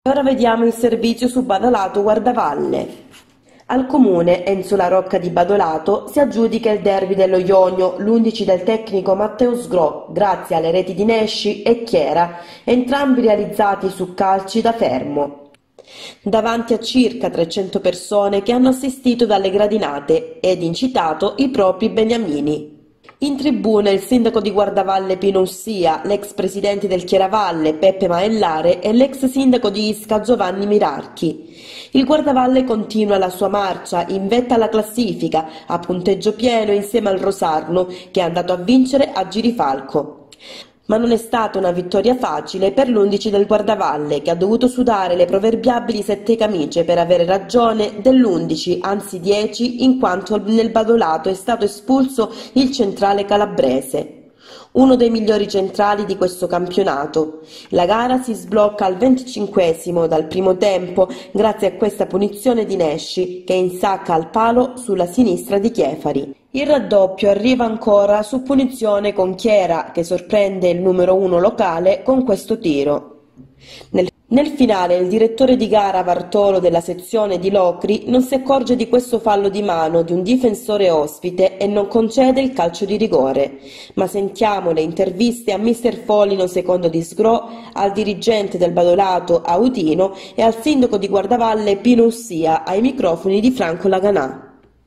Ora vediamo il servizio su Badolato Guardavalle. Al comune Enzo La Rocca di Badolato si aggiudica il derby dello Ionio, l'11 del tecnico Matteo Sgro, grazie alle reti di Nesci e Chiera, entrambi realizzati su calci da fermo. Davanti a circa 300 persone che hanno assistito dalle gradinate ed incitato i propri beniamini. In tribuna il sindaco di Guardavalle Pino Ussia, l'ex presidente del Chiaravalle Peppe Maellare e l'ex sindaco di Isca Giovanni Mirarchi. Il Guardavalle continua la sua marcia in vetta alla classifica, a punteggio pieno insieme al Rosarno, che è andato a vincere a Girifalco. Ma non è stata una vittoria facile per l'11 del Guardavalle, che ha dovuto sudare le proverbiabili 7 camicie per avere ragione dell'11, anzi 10, in quanto nel Badolato è stato espulso il centrale calabrese. Uno dei migliori centrali di questo campionato. La gara si sblocca al 25esimo dal primo tempo grazie a questa punizione di Nesci che insacca al palo sulla sinistra di Chiefari. Il raddoppio arriva ancora su punizione con Chiera che sorprende il numero 1 locale con questo tiro. Nel finale il direttore di gara Bartolo della sezione di Locri non si accorge di questo fallo di mano di un difensore ospite e non concede il calcio di rigore. Ma sentiamo le interviste a mister Folino secondo di Sgro, al dirigente del Badolato Audino e al sindaco di Guardavalle Pino Ussia ai microfoni di Franco Laganà.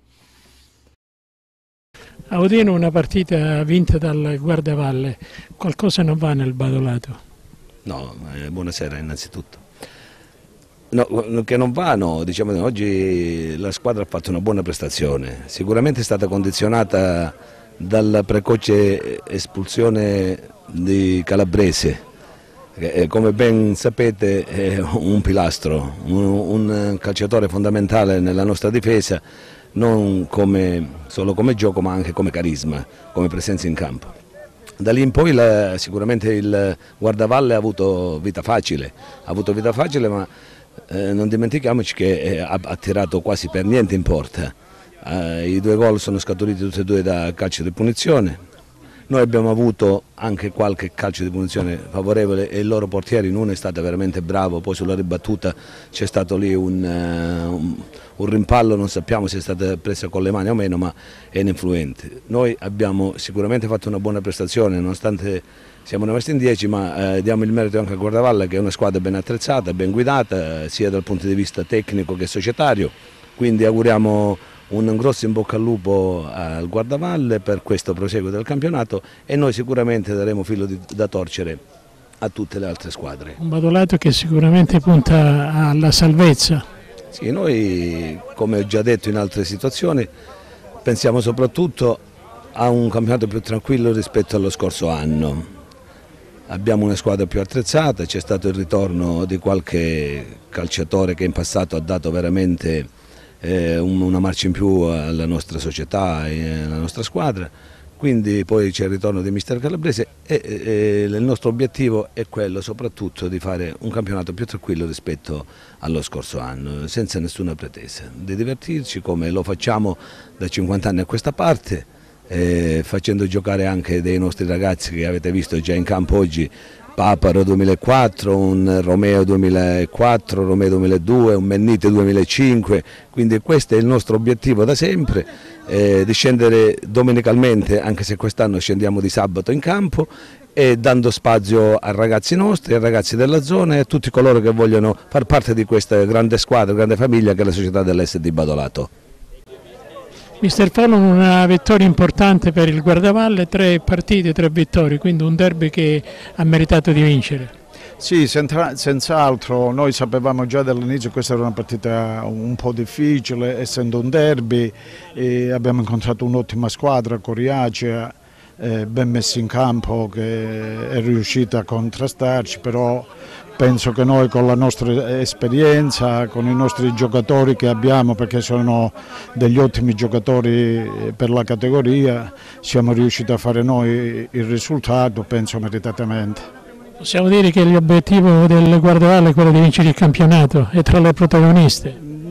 Audino, una partita vinta dal Guardavalle, qualcosa non va nel Badolato? No, buonasera innanzitutto. No, che non va, no, diciamo che oggi la squadra ha fatto una buona prestazione, sicuramente è stata condizionata dalla precoce espulsione di Calabrese, che come ben sapete è un pilastro, un calciatore fondamentale nella nostra difesa, non solo come gioco ma anche come carisma, come presenza in campo. Da lì in poi sicuramente il Guardavalle ha avuto vita facile, ma non dimentichiamoci che ha tirato quasi per niente in porta. I 2 gol sono scaturiti tutti e 2 da calcio di punizione. Noi abbiamo avuto anche qualche calcio di punizione favorevole e il loro portiere in uno è stato veramente bravo, poi sulla ribattuta c'è stato lì un rimpallo, non sappiamo se è stata presa con le mani o meno, ma è ininfluente. Noi abbiamo sicuramente fatto una buona prestazione, nonostante siamo rimasti in 10, ma diamo il merito anche a Guardavalle che è una squadra ben attrezzata, ben guidata, sia dal punto di vista tecnico che societario, quindi auguriamo un grosso in bocca al lupo al Guardavalle per questo proseguo del campionato e noi sicuramente daremo filo da torcere a tutte le altre squadre. Un Badolato che sicuramente punta alla salvezza. Sì, noi come ho già detto in altre situazioni pensiamo soprattutto a un campionato più tranquillo rispetto allo scorso anno. Abbiamo una squadra più attrezzata, c'è stato il ritorno di qualche calciatore che in passato ha dato veramente una marcia in più alla nostra società e alla nostra squadra, quindi poi c'è il ritorno di mister Calabrese e il nostro obiettivo è quello soprattutto di fare un campionato più tranquillo rispetto allo scorso anno, senza nessuna pretesa, di divertirci come lo facciamo da 50 anni a questa parte, facendo giocare anche dei nostri ragazzi che avete visto già in campo oggi, Paparo 2004, un Romeo 2004, Romeo 2002, un Mennite 2005, quindi questo è il nostro obiettivo da sempre, di scendere domenicalmente, anche se quest'anno scendiamo di sabato in campo, e dando spazio ai ragazzi nostri, ai ragazzi della zona e a tutti coloro che vogliono far parte di questa grande squadra, grande famiglia che è la società dell'Est Badolato. Mister Folon, una vittoria importante per il Guardavalle, 3 partite, 3 vittorie, quindi un derby che ha meritato di vincere. Sì, senz'altro, noi sapevamo già dall'inizio che questa era una partita un po' difficile, essendo un derby, e abbiamo incontrato un'ottima squadra, coriacea, ben messa in campo, che è riuscita a contrastarci, però penso che noi con la nostra esperienza, con i nostri giocatori che abbiamo, perché sono degli ottimi giocatori per la categoria, siamo riusciti a fare noi il risultato, penso meritatamente. Possiamo dire che l'obiettivo del Guardavalle è quello di vincere il campionato, è tra le protagoniste?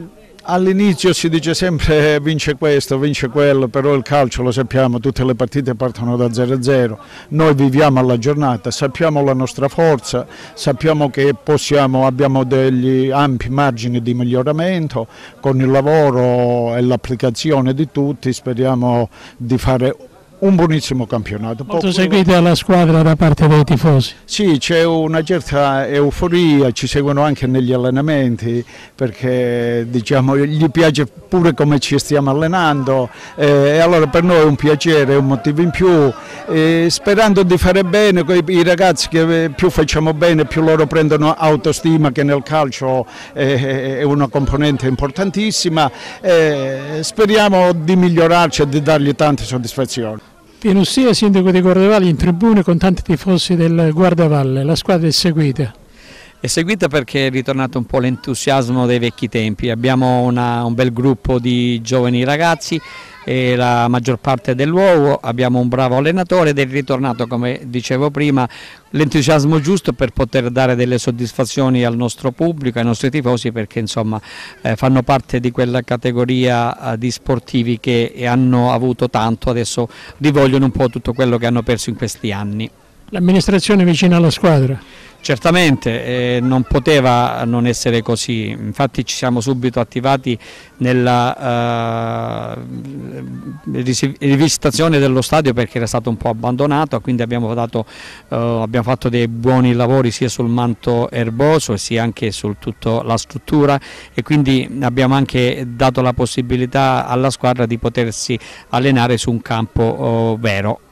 All'inizio si dice sempre vince questo, vince quello, però il calcio lo sappiamo, tutte le partite partono da 0-0, noi viviamo alla giornata, sappiamo la nostra forza, sappiamo che abbiamo degli ampi margini di miglioramento, con il lavoro e l'applicazione di tutti speriamo di fare un buonissimo campionato. Molto seguita la squadra da parte dei tifosi? Sì, c'è una certa euforia, ci seguono anche negli allenamenti perché diciamo, gli piace pure come ci stiamo allenando e allora per noi è un piacere, è un motivo in più, sperando di fare bene, i ragazzi che più facciamo bene più loro prendono autostima, che nel calcio è una componente importantissima, speriamo di migliorarci e di dargli tante soddisfazioni. Pino Ustia, sindaco di Guardavalle, in tribune con tanti tifosi del Guardavalle, la squadra è seguita? È seguita perché è ritornato un po' l'entusiasmo dei vecchi tempi, abbiamo un bel gruppo di giovani ragazzi e la maggior parte del luogo, abbiamo un bravo allenatore ed è ritornato, come dicevo prima, l'entusiasmo giusto per poter dare delle soddisfazioni al nostro pubblico, ai nostri tifosi, perché insomma fanno parte di quella categoria di sportivi che hanno avuto tanto, adesso rivogliono un po' tutto quello che hanno perso in questi anni. L'amministrazione è vicina alla squadra? Certamente, non poteva non essere così, infatti ci siamo subito attivati nella rivisitazione dello stadio perché era stato un po' abbandonato, quindi abbiamo fatto dei buoni lavori sia sul manto erboso sia anche su tutta la struttura e quindi abbiamo anche dato la possibilità alla squadra di potersi allenare su un campo vero.